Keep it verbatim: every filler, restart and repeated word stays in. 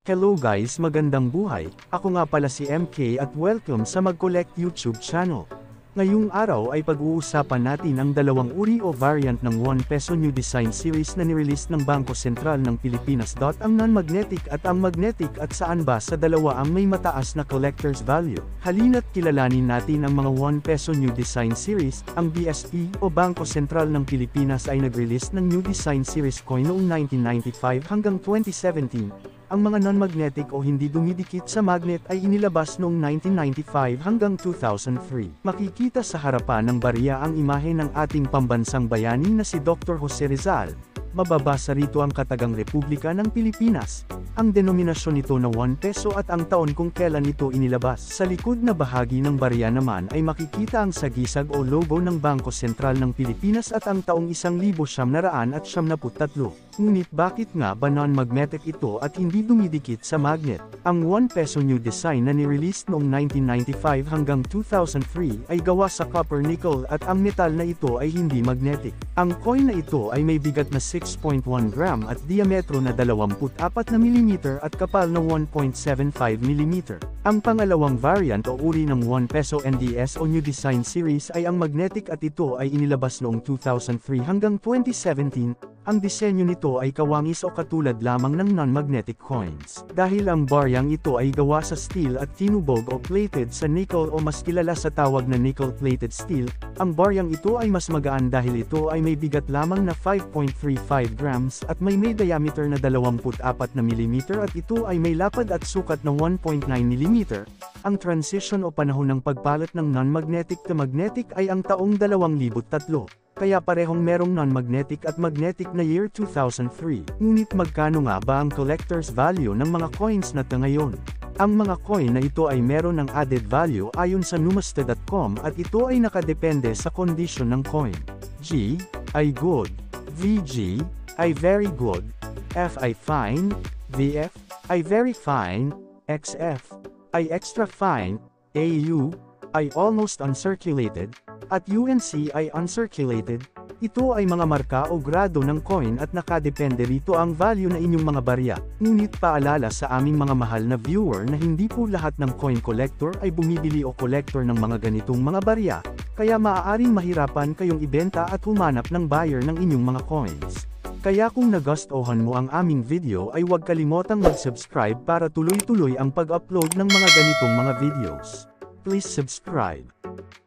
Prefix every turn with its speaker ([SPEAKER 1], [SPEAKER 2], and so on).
[SPEAKER 1] Hello guys, magandang buhay. Ako nga pala si M K at welcome sa Mag-Collect YouTube channel. Ngayong araw ay pag-uusapan natin ang dalawang uri o variant ng one peso new design series na nirelease ng Bangko Sentral ng Pilipinas. Ang non-magnetic at ang magnetic, at saan ba sa dalawa ang may mataas na collector's value. Halina't kilalanin natin ang mga one peso new design series. Ang B S P o Bangko Sentral ng Pilipinas ay nag-release ng new design series coin noong nineteen ninety-five hanggang twenty seventeen. Ang mga non-magnetic o hindi dumidikit sa magnet ay inilabas noong nineteen ninety-five hanggang two thousand three. Makikita sa harapan ng barya ang imahe ng ating pambansang bayani na si Doctor Jose Rizal. Mababasa rito ang katagang Republika ng Pilipinas, ang denominasyon nito na one peso at ang taon kung kailan ito inilabas. Sa likod na bahagi ng barya naman ay makikita ang sagisag o logo ng Bangko Sentral ng Pilipinas at ang taong isang libo siyam na raan at siyam na puttatlo. Ngunit bakit nga ba non-magnetic ito at hindi dumidikit sa magnet? Ang one peso new design na ni-release noong nineteen ninety-five hanggang two thousand three ay gawa sa copper nickel at ang metal na ito ay hindi magnetic. Ang coin na ito ay may bigat na six point one gram at diametro na dalawampu't apat na milimeter at kapal na one point seven five milimeter. Ang pangalawang variant o uri ng one peso N D S o new design series ay ang magnetic at ito ay inilabas noong two thousand three hanggang twenty seventeen. Ang disenyo nito ay kawangis o katulad lamang ng non-magnetic coins. Dahil ang baryang ito ay gawa sa steel at tinubog o plated sa nickel o mas kilala sa tawag na nickel-plated steel, ang baryang ito ay mas magaan dahil ito ay may bigat lamang na five point three five grams at may may diameter na dalawampu't apat na milimeter at ito ay may lapad at sukat na one point nine milimeter. Ang transition o panahon ng pagpalit ng non-magnetic to magnetic ay ang taong dalawang libo tatlo. Kaya parehong merong non-magnetic at magnetic na year two thousand three. Ngunit magkano nga ba ang collector's value ng mga coins na ito ngayon? Ang mga coin na ito ay meron ng added value ayon sa numasta dot com at ito ay nakadepende sa condition ng coin. G ay good, V G ay very good, F ay fine, V F ay very fine, X F ay extra fine, A U ay almost uncirculated, at U N C ay uncirculated. Ito ay mga marka o grado ng coin at nakadepende rito ang value na inyong mga barya. Ngunit paalala sa aming mga mahal na viewer na hindi po lahat ng coin collector ay bumibili o collector ng mga ganitong mga barya, kaya maaaring mahirapan kayong ibenta at humanap ng buyer ng inyong mga coins. Kaya kung nagustuhan mo ang aming video ay huwag kalimotang mag-subscribe para tuloy-tuloy ang pag-upload ng mga ganitong mga videos. Please subscribe.